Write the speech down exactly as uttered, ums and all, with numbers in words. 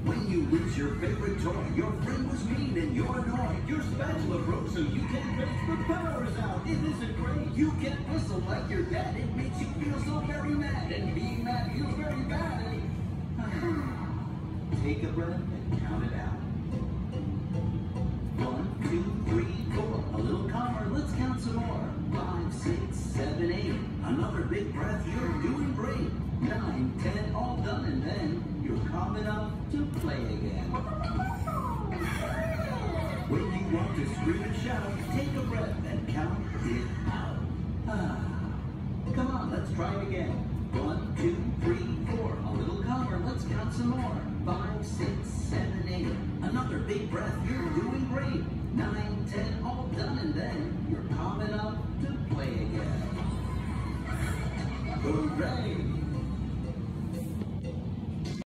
When you lose your favorite toy, your friend was mean and you're annoyed. Your spatula broke so you can't bake. The power is out, it isn't great. You can't whistle like your dad. It makes you feel so very mad. And being mad feels very bad. Take a breath and count it out. One, two, three, four. A little calmer, let's count some more. Five, six, seven, eight. Another big breath, you're doing great. Nine, ten, all done, and then you're calm enough to play again. When you want to scream and shout, take a breath and count it out. Ah. Come on, let's try it again. One, two, three, four. A little calmer, let's count some more. Five, six, seven, eight. Another big breath, you're doing great. Nine, ten, all done, and then you're calm enough to play again. Hooray!